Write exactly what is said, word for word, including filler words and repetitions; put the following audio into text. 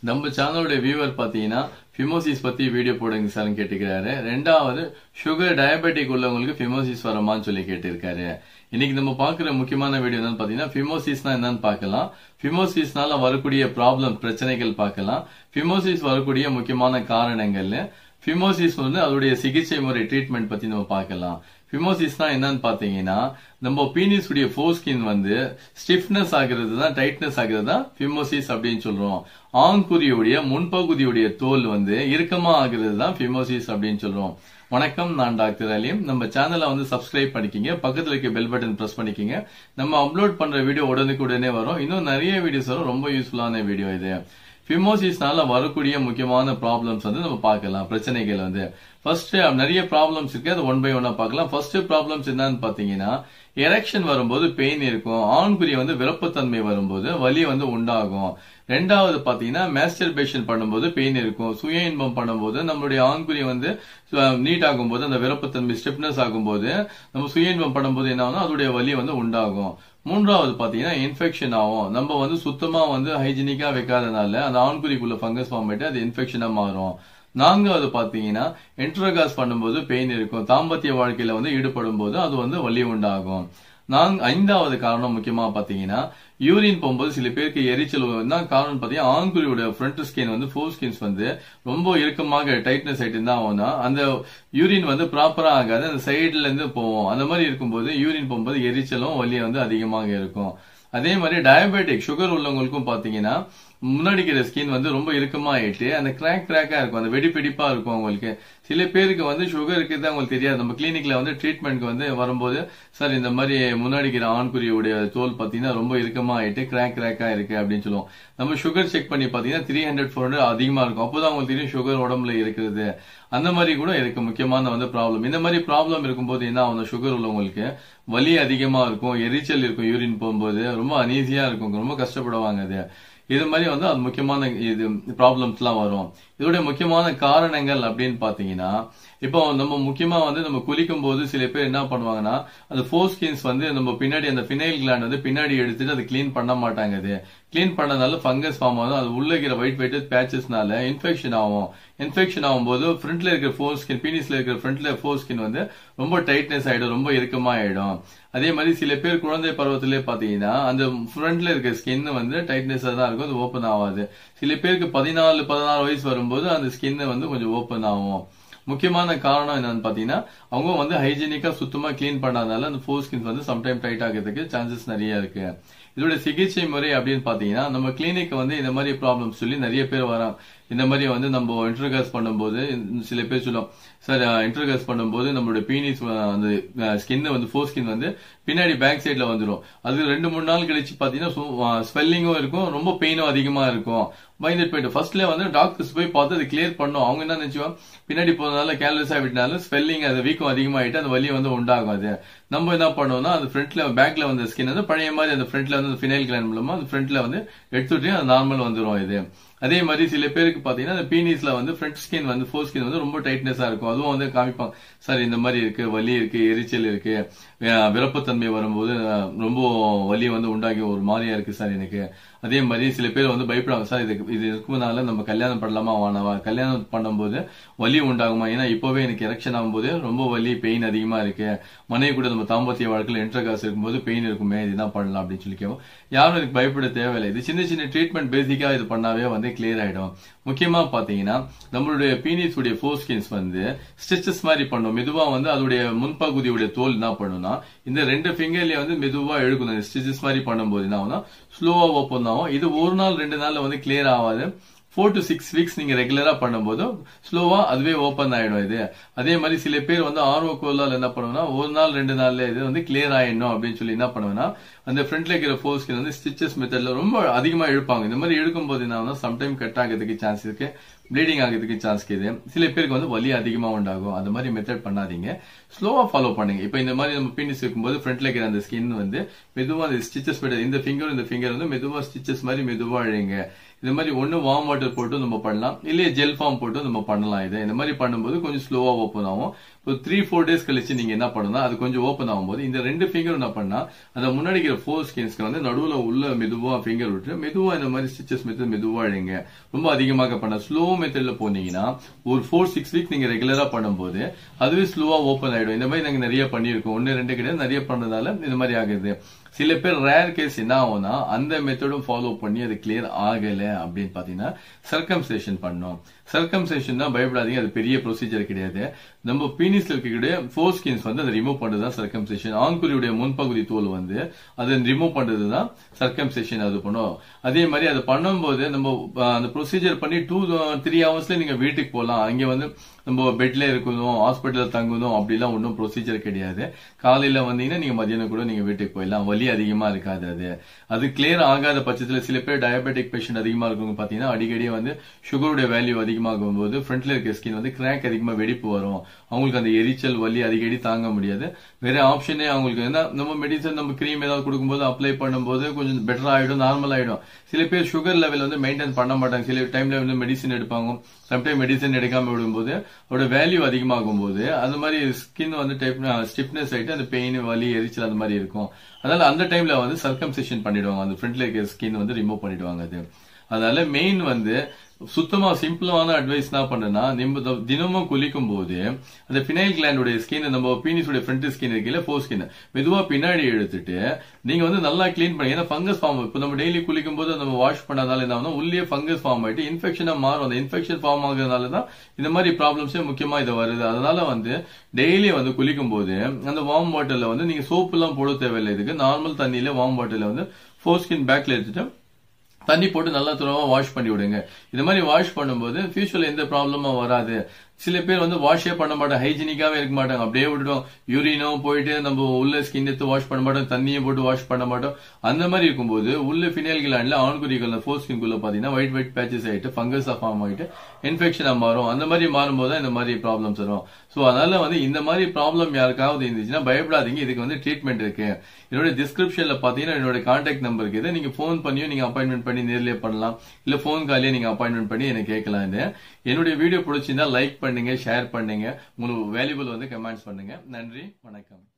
நம்ம சேனலோட வியூவர் பாத்தீங்கன்னா பிமோசிஸ் பத்தி வீடியோ போடுங்க சார்னு கேட்டுக்கிறாரு. ரெண்டாவது சுகர் டயபெட்டிக் உள்ளவங்களுக்கு பிமோசிஸ் வரமான்னு சொல்லி கேட்டிருக்காரு. இன்னைக்கு நம்ம பாக்குற முக்கியமான வீடியோ என்னன்னு பாத்தீங்கன்னா பிமோசிஸ்னா என்னன்னு பார்க்கலாம். பிமோசிஸ்னால வரக்கூடிய ப்ராப்ளம் பிரச்சனைகள் பார்க்கலாம். பிமோசிஸ் வரக்கூடிய முக்கியமான காரணங்கள், பிமோசிஸ் வந்து அதோடைய சிகிச்சை முறை ட்ரீட்மெண்ட் பத்தி நம்ம பார்க்கலாம். பிமோசிஸ்னா என்னன்னு பாத்தீங்கன்னா நம்ம பீனிஸ் உடைய ஃபோர்ஸ்கின் வந்து ஸ்டிஃப்னஸ் ஆகிறது தான், டைட்னஸ் ஆகிறது தான் பிமோசிஸ் அப்படின்னு சொல்றோம். ஆண்குறியுடைய முன்பகுதியுடைய தோல் வந்து இறுக்கமா ஆகிறது தான் பிமோசிஸ் அப்படின்னு சொல்றோம். வணக்கம், நான் டாக்டர் அலீம். நம்ம சேனலை வந்து சப்ஸ்கிரைப் பண்ணிக்கிங்க, பக்கத்துல இருக்க பெல் பட்டன் பிரஸ் பண்ணிக்கிங்க. நம்ம அப்லோட் பண்ற வீடியோ உடனுக்கு உடனே வரும். இன்னும் நிறைய வீடியோஸ் வரும். ரொம்ப யூஸ்ஃபுல்லான வீடியோ இது. பிமோசிஸ்னால வரக்கூடிய முக்கியமான ப்ராப்ளம்ஸ் வந்து நம்ம பார்க்கலாம். பிரச்சனைகள் வந்து ஃபர்ஸ்ட் நிறைய ப்ராப்ளம்ஸ் இருக்கு, அது ஒன் பை ஒன்னா பார்க்கலாம். ஃபர்ஸ்ட் ப்ராப்ளம்ஸ் என்னன்னு பாத்தீங்கன்னா எரெக்ஷன் வரும்போது பெயின் இருக்கும். ஆண்குறி வந்து விருப்பத்தன்மை வரும்போது வலி வந்து உண்டாகும். ரெண்டாவது பாத்தீங்கன்னா மாஸ்டர்பேஷன் பண்ணும்போது பெயின் இருக்கும். சுய இன்பம் பண்ணும்போது நம்மளுடைய ஆண்குறி வந்து நீட் ஆகும்போது அந்த விருப்பத்தன்மை ஸ்டிஃப்னஸ் ஆகும்போது நம்ம சுய இன்பம் பண்ணும்போது என்ன ஆகும், அதோடைய வலி வந்து உண்டாகும். மூன்றாவது பாத்தீங்கன்னா இன்ஃபெக்ஷன் ஆகும். நம்ம வந்து சுத்தமா வந்து ஹைஜீனிக்கா வைக்காதனால அந்த ஆண்குறிக்குள்ள ஃபங்கஸ் ஃபார்ம் ஆயிட்டு அது இன்ஃபெக்ஷனா மாறும். நான்காவது பாத்தீங்கன்னா இன்டர்காஸ் பண்ணும்போது பெயின் இருக்கும். தாம்பத்திய வாழ்க்கையில வந்து ஈடுபடும் போது அது வந்து வலி உண்டாகும். நாங் ஐந்தாவது காரணம் முக்கியமா பாத்தீங்கன்னா யூரின் போகும்போது சில பேருக்கு எரிச்சல். என்ன காரணம் பாத்தீங்கன்னா ஆண்குறியோட ஃப்ரண்ட் ஸ்கின் வந்து ஃபோர் ஸ்கின்ஸ் வந்து ரொம்ப இறுக்கமாக டைட்னஸ் ஆயிட்டு இருந்தா ஆகும்னா அந்த யூரின் வந்து ப்ராப்பரா ஆகாது, அந்த சைடுல இருந்து போவோம். அந்த மாதிரி இருக்கும்போது யூரின் போகும்போது எரிச்சலும் வலியும் வந்து அதிகமாக இருக்கும். அதே மாதிரி டயபெட்டிக் சுகர் உள்ளவங்களுக்கும் பாத்தீங்கன்னா முன்னாடி இருக்கிற ஸ்கின் வந்து ரொம்ப இறுக்கமா ஆயிட்டு அந்த கிராக் கிராக்கா இருக்கும், அந்த வெடி வெடிப்பா இருக்கும். அவங்களுக்கு சில பேருக்கு வந்து சுகர் இருக்கிறது அவங்களுக்கு தெரியாது. நம்ம கிளினிக்ல வந்து ட்ரீட்மெண்ட்க்கு வந்து வரும்போது சார் இந்த மாதிரி முன்னாடி இருக்கிற ஆண்குறியுடைய தோல் பாத்தீங்கன்னா ரொம்ப இறுக்கமா ஆயிட்டு கிராக் கிராக்கா இருக்கு அப்படின்னு சொல்லுவோம். நம்ம சுகர் செக் பண்ணி பாத்தீங்கன்னா த்ரீ ஹண்ட்ரட் ஃபோர் ஹண்ட்ரட் அதிகமா இருக்கும். அப்போதான் அவங்களுக்கு தெரியும் சுகர் உடம்புல இருக்கிறது. அந்த மாதிரி கூட இருக்கு முக்கியமான வந்து ப்ராப்ளம். இந்த மாதிரி ப்ராப்ளம் இருக்கும்போது என்ன ஆகும், சுகர் உள்ளவங்களுக்கு வலி அதிகமா இருக்கும், எரிச்சல் இருக்கும், யூரின் போகும்போது ரொம்ப அனீசியா இருக்கும், ரொம்ப கஷ்டப்படுவாங்க. அது இது மாதிரி வந்து அது முக்கியமான இது ப்ராப்ளம்ஸ் எல்லாம் வரும். இதோட முக்கியமான காரணங்கள் அப்படின்னு பாத்தீங்கன்னா இப்போ நம்ம முக்கியமா வந்து நம்ம குளிக்கும் போது சில பேர் என்ன பண்ணுவாங்கன்னா அந்த ஃபோர் ஸ்கின்ஸ் வந்து நம்ம பின்னாடி அந்த ஃபினைல் கிளாண்ட் வந்து பின்னாடி எடுத்துட்டு அதை கிளீன் பண்ண மாட்டாங்க. அது கிளீன் பண்ணதால ஃபங்கஸ் ஃபார்ம் ஆகும். அது உள்ள இருக்கிற ஒயிட் ஒயிட் பேச்சஸ்னால இன்ஃபெக்ஷன் ஆகும். இன்ஃபெக்ஷன் ஆகும்போது ஃப்ரண்ட்ல இருக்கிற ஃபோர் ஸ்கின், பீனிஸ்ல இருக்கிற ஃப்ரண்ட்ல ஃபோர் ஸ்கின் வந்து ரொம்ப டைட்னஸ் ஆயிடும், ரொம்ப இறுக்கமா ஆயிடும். அதே மாதிரி சில பேர் குழந்தை பருவத்திலே பாத்தீங்கன்னா அந்த ஃப்ரண்ட்ல இருக்கிற ஸ்கின் வந்து டைட்னஸா தான் இருக்கும், அது ஓப்பன் ஆகாது. சில பேருக்கு பதினாலு பதினாறு வயசு வரும்போது அந்த ஸ்கின் வந்து கொஞ்சம் ஓப்பன் ஆகும். முக்கியமான காரணம் என்னன்னு பாத்தீங்கன்னா அவங்க வந்து ஹைஜீனிக்கா சுத்தமா கிளீன் பண்ணாதனால அந்த ஃபோர் ஸ்கின்ஸ் வந்து சம்டைம் டைட் ஆகிறதுக்கு சான்சஸ் நிறைய இருக்கு. இதோட சிகிச்சை முறை அப்படின்னு பாத்தீங்கன்னா நம்ம கிளினிக் வந்து இந்த மாதிரி ப்ராப்ளம் சொல்லி நிறைய பேர் வராங்க. இந்த மாதிரி வந்து நம்ம இன்டர்காஸ் பண்ணும்போது சில பேர் சொல்லுவோம் சார் இன்டர்காஸ் பண்ணும்போது நம்மளோட பீனிஸ் அந்த ஸ்கின் வந்து ஃபோர் ஸ்கின் வந்து பின்னாடி பேக் சைட்ல வந்துடும். அது ரெண்டு மூணு நாள் கழிச்சு பாத்தீங்கன்னா ஸ்வெல்லிங்கும் இருக்கும், ரொம்ப பெயினும் அதிகமா இருக்கும். பயந்துட்டு போயிட்டு ஃபர்ஸ்ட்ல வந்து டாக்டர்ஸ் போய் பார்த்து அதை கிளியர் பண்ணோம். அவங்க என்ன நினைச்சுவாங்க பின்னாடி போறதுனால கேர்லெஸ்ஸா விட்டனால ஸ்வெல்லிங் அது வீக்கம் அதிகமாயிட்டு அந்த வலி வந்து உண்டாகும். அது நம்ம என்ன பண்ணுவோம்னா அது ஃப்ரண்ட்ல பேக்ல வந்த ஸ்கின் வந்து பழைய மாதிரி அந்த ஃப்ரண்ட்ல வந்து ஃபினைல் கிளாண்ட் மூலமா அந்த ஃப்ரண்ட்ல வந்து எடுத்துட்டு அது நார்மல் வந்துடும். இது அதே மாதிரி சில பேருக்கு பாத்தீங்கன்னா அந்த பீனிஸ்ல வந்து ஃப்ரண்ட் ஸ்கின் வந்து ஃபோர் ஸ்கின் வந்து ரொம்ப டைட்னஸா இருக்கும். அதுவும் வந்து காமிப்பாங்க சார் இந்த மாதிரி இருக்கு, வலி இருக்கு, எரிச்சல் இருக்கு, விருப்பத்தன்மை வரும்போது ரொம்ப வலி வந்து உண்டாகி ஒரு மாதிரியா இருக்கு சார் எனக்கு. அதே மாதிரி சில பேர் வந்து பயப்படுவாங்க சார் இது இது இருக்குனால நம்ம கல்யாணம் பண்ணலாமா வானவா, கல்யாணம் பண்ணும்போது வலி உண்டாகுமா, ஏன்னா இப்பவே எனக்கு எரெக்ஷன் ஆகும்போது ரொம்ப வலி பெயின் அதிகமா இருக்கு, மனைவி கூட நம்ம தாம்பத்திய வாழ்க்கையில் இன்டர்காஸ் இருக்கும்போது பெயின் இருக்குமே, இதுதான் பண்ணலாம் அப்படின்னு சொல்லி கேட்கும். யாரும் இதுக்கு பயப்பட தேவையில்லை. இது சின்ன சின்ன ட்ரீட்மெண்ட் பேசிக்கா இது பண்ணாவே வந்து கிளியர் ஆயிடும். முக்கியமா பாத்தீங்கன்னா நம்மளுடைய பீனிஸ் உடைய ஃபோர் ஸ்கின்ஸ் வந்து ஸ்டிச்சஸ் மாதிரி பண்ணும். மெதுவா வந்து அதோடைய முன்பகுதியுடைய தோல் என்ன பண்ணும்னா இந்த ரெண்டு ஃபிங்கர்லயே வந்து மெதுவா எழுக்கணும். ஸ்டிச்சஸ் மாதிரி பண்ணும்போது என்ன ஆகும்னா ஸ்லோவா ஓப்பன் ஆகும். இது ஒரு நாள் ரெண்டு நாள்ல வந்து கிளியர் ஆகாது. ஃபோர் டு சிக்ஸ் வீக்ஸ் நீங்க ரெகுலரா பண்ணும்போது ஸ்லோவா அதுவே ஓப்பன் ஆயிடும். இது அதே மாதிரி சில பேர் வந்து ஆர்வ கோலால் என்ன பண்ணுவோம்னா ஒரு நாள் ரெண்டு நாள்ல இது வந்து கிளியர் ஆயிடணும் அப்படின்னு சொல்லி என்ன பண்ணுவேன்னா அந்த ஃப்ரண்ட்ல இருக்கிற ஃபோர் ஸ்கின் வந்து ஸ்டிச்சஸ் மெத்தட்ல ரொம்ப அதிகமா இழுப்பாங்க. இந்த மாதிரி இழுக்கும் போது என்ன சம்டைம் கட் ஆகிறதுக்கு சான்ஸ் இருக்கு, ப்ளீடிங் ஆகிறதுக்கு சான்ஸ் இருக்குது. சில பேருக்கு வந்து வலி அதிகமா உண்டாகும். அந்த மாதிரி மெத்தட் பண்ணாதீங்க, ஸ்லோவா ஃபாலோ பண்ணுங்க. இப்ப இந்த மாதிரி நம்ம பீனிஸ் இருக்கும்போது ஃப்ரண்ட்ல இருக்கிற அந்த ஸ்கின் வந்து மெதுவா அந்த ஸ்டிச்சஸ் மெத்தட் இந்த ஃபிங்கர் இந்த ஃபிங்கர் வந்து மெதுவா ஸ்டிச்சஸ் மாதிரி மெதுவா இழுங்க. இந்த மாதிரி ஒண்ணு வார்ம் வாட்டர் போட்டு நம்ம பண்ணலாம், இல்லையே ஜெல் ஃபார்ம் போட்டு நம்ம பண்ணலாம். இது இந்த மாதிரி பண்ணும்போது கொஞ்சம் ஸ்லோவா ஓப்பன் ஆகும். இப்போ த்ரீ ஃபோர் டேஸ் கழிச்சு நீங்க என்ன பண்ணணும், அது கொஞ்சம் ஓப்பன் ஆகும்போது இந்த ரெண்டு ஃபிங்கர் என்ன பண்ணா அந்த முன்னாடி இருக்கிற ஃபோர் ஸ்கின்ஸ்க்கு வந்து நடுவுல உள்ள மெதுவா ஃபிங்கர் விட்டு மெதுவா இந்த மாதிரி ஸ்டிச்சஸ் மெத்தட் மெதுவா இழுங்க. ரொம்ப அதிகமாக பண்ண ஸ்லோ மெத்தட்ல போனீங்கன்னா ஒரு ஃபோர் சிக்ஸ் வீக் நீங்க ரெகுலரா பண்ணும்போது அதுவே ஸ்லோவா ஓப்பன் ஆயிடும். இந்த மாதிரி நாங்க நிறைய பண்ணிருக்கோம், ஒன்னு ரெண்டு கிடையாது, நிறைய பண்றதால இந்த மாதிரி ஆகுது. சில பேர் ரேர் கேஸ் என்ன ஆகும்னா அந்த மெத்தடும் ஃபாலோ பண்ணி அது கிளியர் ஆகல அப்படின்னு பாத்தீங்கன்னா சர்க்கம்சேஷன் பண்ணோம். சர்க்கம்சேஷன் தான் பயப்படாதீங்க, அது பெரிய ப்ரொசீஜர் கிடையாது. நம்ம பீனிஸ்ல இருக்கக்கூடிய ஃபோர் ஸ்கின்ஸ் வந்து அதை ரிமூவ் பண்றதுதான் சர்க்கம்சேஷன். ஆண்குறியுடைய முன்பகுதி தோல் வந்து அதை ரிமூவ் பண்றதுதான் சர்க்கம்சேஷன். அது பண்ணும். அதே மாதிரி அதை பண்ணும்போது நம்ம அந்த ப்ரொசீஜர் பண்ணி டூ த்ரீ ஹவர்ஸ்ல நீங்க வீட்டுக்கு போகலாம். அங்க வந்து நம்ம பெட்ல இருக்கணும், ஹாஸ்பிட்டல்ல தங்கணும் அப்படிலாம் ஒன்றும் ப்ரொசீஜர் கிடையாது. காலையில வந்தீங்கன்னா நீங்க மதியானம் கூட நீங்க வீட்டுக்கு போயிடலாம், வலி அதிகமா இருக்காது. அது அது கிளியர் ஆகாத பட்சத்துல சில பேர் டயபெட்டிக் பேஷண்ட் அதிகமா இருக்கவங்க பாத்தீங்கன்னா அடிக்கடி வந்து சுகருடைய வேல்யூ அதிகமாகும் போது ஃப்ரண்ட்ல இருக்க ஸ்கின் வந்து கிராக் அதிகமா வெடிப்பு வரும். அவங்களுக்கு அந்த எரிச்சல் வலி அடிக்கடி தாங்க முடியாது. வேற ஆப்ஷனே அவங்களுக்கு என்ன, நம்ம மெடிசன் நம்ம கிரீம் ஏதாவது கொடுக்கும்போது அப்ளை பண்ணும்போது கொஞ்சம் பெட்டர் ஆயிடும், நார்மல் ஆயிடும். சில பேர் சுகர் லெவல் வந்து மெயின்டைன் பண்ண மாட்டாங்க, சில டைம்ல வந்து மெடிசன் எடுப்பாங்க. சம்டைம் மெடிசன் எடுக்காம விடும்போது அதோட வேல்யூ அதிகமாகும் போது அந்த மாதிரி ஸ்கின் வந்து டைப் ஸ்டிப்னஸ் ஆயிட்டு அந்த பெயின் வலி எரிச்சல் அந்த மாதிரி இருக்கும். அதனால அந்த டைம்ல வந்து சர்க்கம்சேஷன் பண்ணிடுவாங்க, அந்த ஃப்ரண்ட்ல இருக்க ஸ்கின் வந்து ரிமூவ் பண்ணிடுவாங்க. அது அதனால மெயின் வந்து சுத்தமா சிம்பிளான அட்வைஸ் என்ன பண்ணனா, நம்ம தினமும் குளிக்கும் போது அந்த பினைல் கிளாண்டோட ஸ்கின் நம்ம பீனிஸோட ஃப்ரண்ட் ஸ்கின் இருக்குல்ல ஃபோர் ஸ்கின் மெதுவா பின்னாடி எடுத்துட்டு நீங்க வந்து நல்லா கிளீன் பண்ணி, ஏன்னா ஃபங்கஸ் ஃபார்ம் இப்போ நம்ம டெய்லி குளிக்கும் போது நம்ம வாஷ் பண்ணாதால என்ன ஆகும், உள்ளே ஃபங்கஸ் ஃபார்ம் ஆயிட்டு இன்ஃபெக்ஷனா மாறும். அந்த இன்ஃபெக்ஷன் ஃபார்ம் ஆகுறதுனால தான் இந்த மாதிரி ப்ராப்ளம்ஸே முக்கியமா இது வருது. அதனால வந்து டெய்லி வந்து குளிக்கும் போது அந்த வார்ம் வாட்டர்ல வந்து நீங்க சோப்பு எல்லாம் போட தேவையில்லை. இதுக்கு நார்மல் தண்ணியில வார்ம் வாட்டர்ல வந்து ஃபோர் ஸ்கின் பேக்ல எடுத்துட்டு தண்ணி போட்டு நல்லா துறவா வாஷ் பண்ணி விடுங்க. இந்த மாதிரி வாஷ் பண்ணும்போது ஃபியூச்சர்ல எந்த ப்ராப்ளமும் வராது. சில பேர் வந்து வாஷே பண்ண மாட்டாங்க, ஹைஜீனிக்காவே இருக்க மாட்டாங்க, அப்படியே விட்டுடும். யூரினோ போயிட்டு நம்ம உள்ள ஸ்கின் எடுத்து வாஷ் பண்ண மாட்டோம், தண்ணியை போட்டு வாஷ் பண்ண மாட்டோம். அந்த மாதிரி இருக்கும்போது உள்ள பினைல் கிளாண்ட்ல ஆண்குறிகள் ஃபோர் ஸ்கின்குள்ள பாத்தீங்கன்னா ஒயிட் ஒயிட் பேச்சஸ் ஆயிட்டு ஃபங்கஸ் ஃபார்ம் ஆயிட்டு இன்ஃபெக்ஷனா மாறும். அந்த மாதிரி மாறும்போது இந்த மாதிரி ப்ராப்ளம்ஸ் வரும். சோ அதனால வந்து இந்த மாதிரி ப்ராப்ளம் யாருக்காவது இருந்துச்சுன்னா பயப்படாதீங்க, இதுக்கு வந்து ட்ரீட்மெண்ட் இருக்கு. என்னோட டிஸ்கிரிப்ஷன்ல பாத்தீங்கன்னா என்னோட கான்டாக்ட் நம்பர் இருக்குது, நீங்க போன் பண்ணியும் நீங்க அப்பாயின்மெண்ட் பண்ணி நேர்லயே பண்ணலாம், இல்ல போன் காலையே நீங்க அப்பாயின்மெண்ட் பண்ணி எனக்கு கேட்கலாம். என்னுடைய வீடியோ பிடிச்சிருந்தா லைக் பண்ணுங்க, ஷேர் பண்ணுங்க, உங்களுக்கு வேல்யூபிள் வந்து கமெண்ட்ஸ் பண்ணுங்க. நன்றி, வணக்கம்.